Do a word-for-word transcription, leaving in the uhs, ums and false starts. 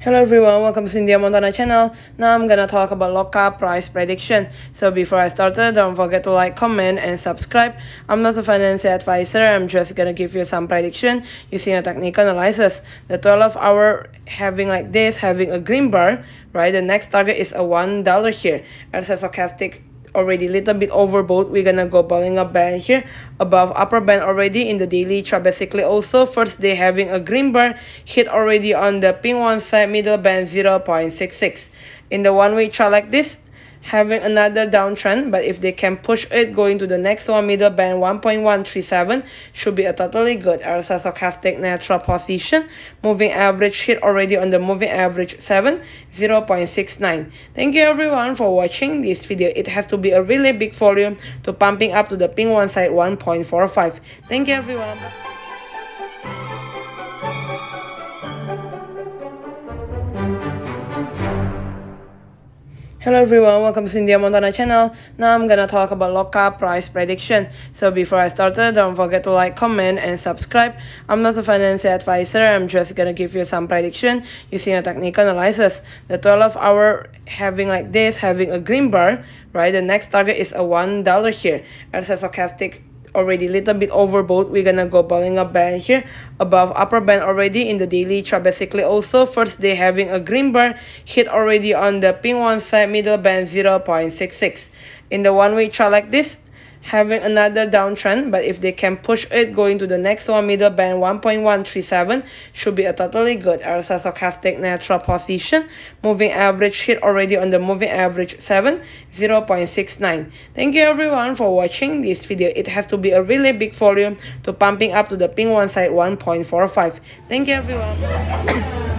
Hello everyone, welcome to Cynthia Montana channel. Now I'm gonna talk about Loka price prediction. So before I started, don't forget to like, comment, and subscribe. I'm not a financial advisor. I'm just gonna give you some prediction using a technical analysis. The twelve hour having like this, having a green bar, right? The next target is a one dollar here. As a stochastic already little bit overbought, we're gonna go Bollinger Band here above upper band already in the daily chart. Basically also first day having a green bar hit already on the pink one side middle band zero point six six. In the one way chart like this, having another downtrend, but if they can push it going to the next one middle band one point one three seven should be a totally good as a stochastic natural position. Moving average hit already on the moving average seven, zero point six nine. Thank you everyone for watching this video. It has to be a really big volume to pumping up to the pink one side one point four five. Thank you everyone. Hello everyone, welcome to Cynthia Montana channel. Now I'm gonna talk about Loka price prediction. So before I started, don't forget to like, comment, and subscribe. I'm not a financial advisor. I'm just gonna give you some prediction using a technical analysis. The twelve hour having like this, having a green bar, right? The next target is a one dollar here. As a stochastic already little bit overbought, we're gonna go Bollinger Band here above upper band already in the daily chart. Basically also first day having a green bar hit already on the pink one side middle band zero point six six. In the one way chart like this, having another downtrend, but if they can push it going to the next one middle band one point one three seven should be a totally good as a stochastic natural position. Moving average hit already on the moving average seven, zero point six nine. Thank you everyone for watching this video. It has to be a really big volume to pumping up to the pink one side one point four five. Thank you everyone.